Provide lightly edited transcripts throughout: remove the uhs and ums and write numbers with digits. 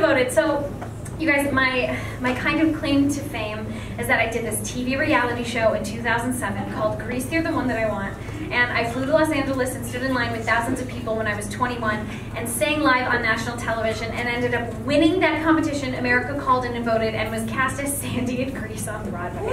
devoted. So, you guys, my kind of claim to fame is that I did this TV reality show in 2007 called Grease, You're the One That I Want. And I flew to Los Angeles and stood in line with thousands of people when I was 21 and sang live on national television and ended up winning that competition. America called in and voted and was cast as Sandy in Grease on Broadway.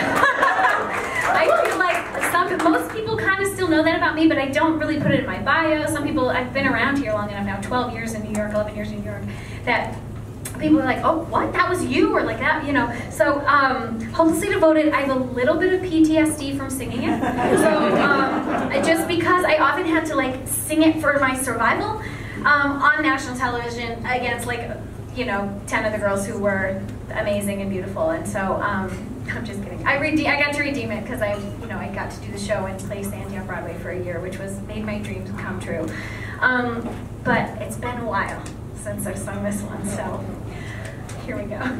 I feel like most people kind of still know that about me, but I don't really put it in my bio. Some people, I've been around here long enough now, 12 years in New York, 11 years in New York, that people are like, oh, what? That was you? Or like that, you know. So, hopelessly devoted, I have a little bit of PTSD from singing it. So, just because I often had to like sing it for my survival on national television against like, you know, 10 of the girls who were amazing and beautiful. And so, I'm just kidding. I got to redeem it because I got to do the show and play Sandy on Broadway for a year, which made my dreams come true. But it's been a while since I've sung this one, so here we go.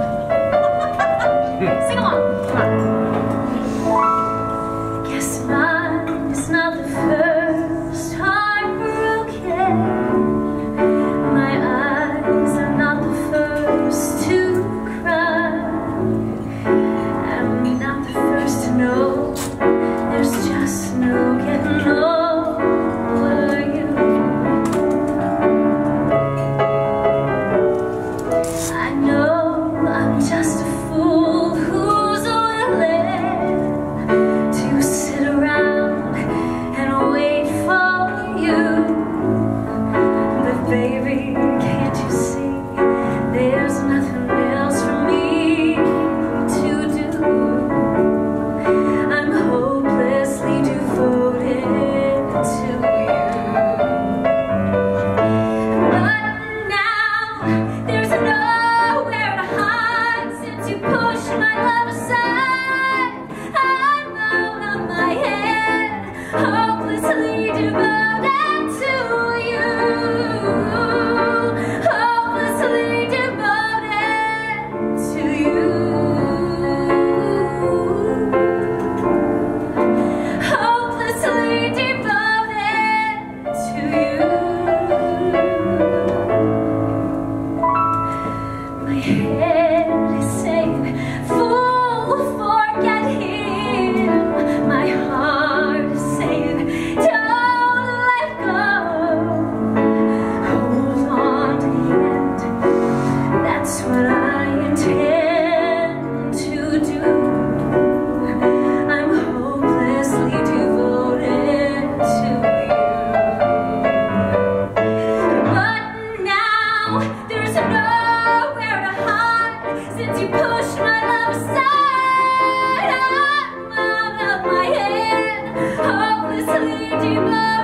Sing along, come on. Guess mine is not the first heart broken. My eyes are not the first to cry. I'm not the first to know. There's just no getting over you. I know I'm just a fool who's willing to sit around and wait for you. But baby, can't you see there's nothing else for me to do? I'm hopelessly devoted to you. But now there's nowhere to hide since you pushed my love aside. I'm out of my head, hopelessly devoted to you. Hopelessly devoted to you. Hopelessly devoted to you. My head is saying, fool, forget him. My heart is saying, don't let go. Hold on to the end. That's what I intend to do. I'm hopelessly devoted to you. But now there's nowhere to hide since you pushed my love aside. I'm out of my head, hopelessly devoted.